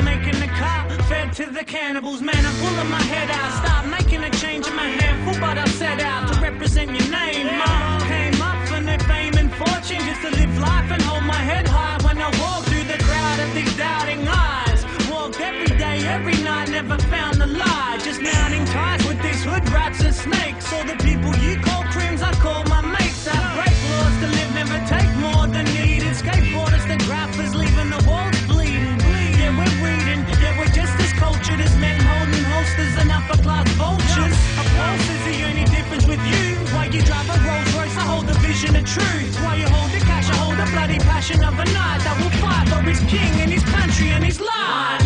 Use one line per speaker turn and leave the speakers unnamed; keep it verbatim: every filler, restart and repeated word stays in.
I'm making the car, fed to the cannibals. Man, I'm pulling my head out. Stop making a change in my handful, but I've set out to represent your name. Mom came up for no fame and fortune, just to live life and hold my head high when I walk through the crowd of these doubting eyes. Walked every day, every night, never found the lie. Just mounting ties with these hood rats and snakes. All the people you call crims, I call my mates. I break laws to live, never take more than needed. Skateboarders, the graphers, leaving the walls bleeding. Yeah, we're reading, yeah, we're just as cultured as men holding holsters and upper class vultures. Applause is the only difference with you. Why you drive a Rolls Royce, I hold the vision of truth. Why you hold the cash, I hold the bloody passion of a knight that will fight for his king and his country and his life.